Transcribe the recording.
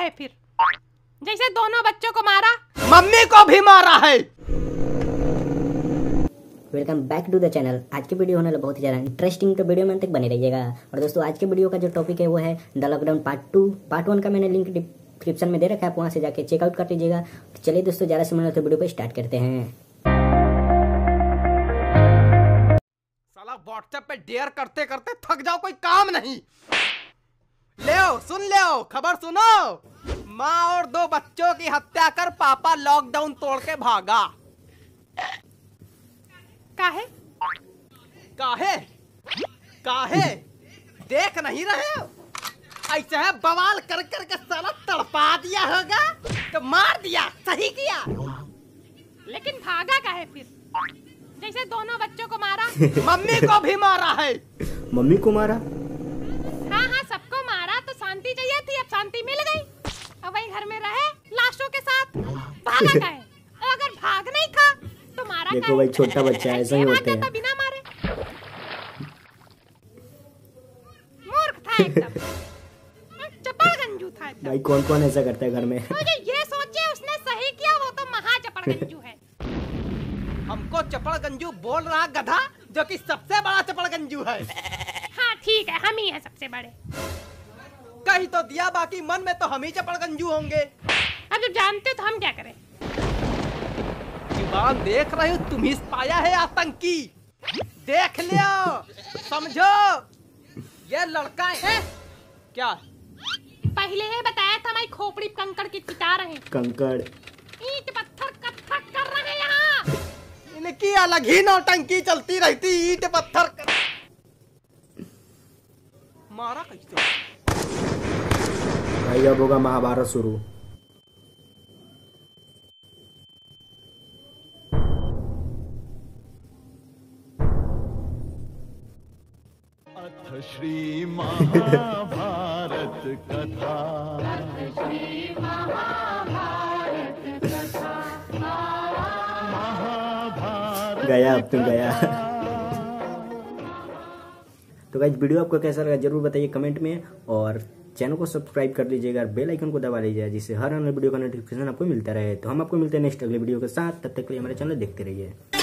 है फिर? जैसे दोनों बच्चों को मारा, मम्मी को भी मारा है। Welcome back to the channel. आज की वीडियो होने वाला बहुत ही ज़्यादा इंटरेस्टिंग, तो वीडियो में अंत तक बने रहिएगा। और दोस्तों, आज के वीडियो का जो टॉपिक है वो है द लॉकडाउन पार्ट 1 का मैंने लिंक डिस्क्रिप्शन में दे रखा है, आप वहाँ से जाके चेकआउट कर लीजिएगा। तो चलिए दोस्तों, ज़्यादा समय तो वीडियो को स्टार्ट करते हैं। साला व्हाट्सएप पे डेयर करते करते थक जाओ, कोई काम नहीं। सुन ले खबर सुनो। माँ और 2 बच्चों की हत्या कर पापा लॉकडाउन तोड़ के भागा। काहे? काहे देख नहीं रहे हो? ऐसे है बवाल कर कर के साला तड़पा दिया होगा तो मार दिया, सही किया। लेकिन भागा काहे फिर? जैसे दोनों बच्चों को मारा, मम्मी को भी मारा है। मम्मी को मारा? हाँ, सबको मारा। तो शांति चाहिए थी, अब शांति मिल गई। अब वही घर में रहे लाशों के साथ। भागा काहे? अगर भाग नहीं था तो मारा काहे? देखो भाई, छोटा बच्चा है, ऐसा ही होता है। बिना मारे मूर्ख था एकदम। चपड़गंजू था एकदम। भाई कौन कौन ऐसा करता है घर में? मुझे ये सोचे उसने सही किया, वो तो महा चपड़गंजू है। हमको चपड़गंजू बोल रहा गधा, जो कि सबसे बड़ा चपड़गंजू है। हाँ ठीक है, हम ही हैं सबसे बड़े। कही तो दिया, बाकी मन में तो हम ही चपड़गंजू होंगे। अब जब जानते हो तो हम क्या करें? जुबान देख रहे हो, तुम ही पाया है आतंकी। देख लियो, समझो ये लड़का है क्या? पहले ही बताया था, मैं खोपड़ी कंकड़ की पिटा रहे। कंकड़ ईंट पत्थर कत्थक कर रहे यहाँ। इनकी अलग ही नौटंकी चलती रहती। ईंट पत्थर मारा कैसे? भाई अब होगा महाभारत शुरू। अथ श्री महाभारत कथा। गया, अब तुम गया। तो गाइस, वीडियो आपको कैसा लगा जरूर बताइए कमेंट में, और चैनल को सब्सक्राइब कर लीजिएगा और बेल आइकन को दबा लीजिएगा, जिससे हर आने वाले वीडियो का नोटिफिकेशन आपको मिलता रहे। तो हम आपको मिलते हैं नेक्स्ट अगले वीडियो के साथ। तब तक के लिए हमारे चैनल देखते रहिए।